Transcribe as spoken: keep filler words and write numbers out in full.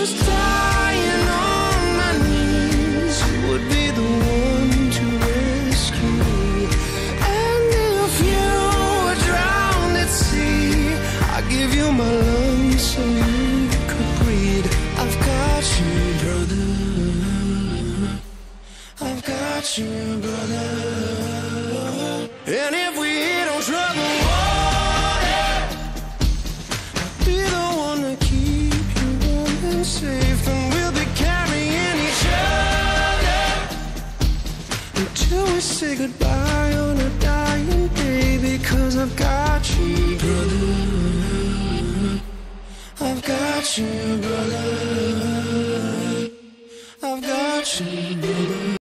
was dying on my knees, you would be the one to rescue me. And if you were drowned at sea, I'd give you my lungs so you could breathe. I've got you, brother. I've got you, brother. And if we hit on troubled water, I'll be the one to keep you warm and safe. And we'll be carrying each other until we say goodbye on a dying day. Because I've got you, brother. I've got you, brother. I've got you, brother.